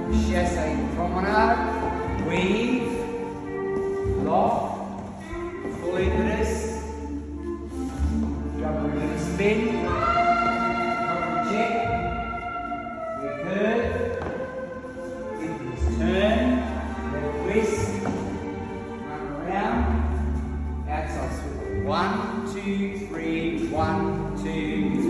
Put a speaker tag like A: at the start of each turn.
A: chasse promenade, weave, lock, full into this, double little spin, double check, recurve, into this turn, left twist, run around, outside swivel, 1, 2, 3, 1, 2, 3.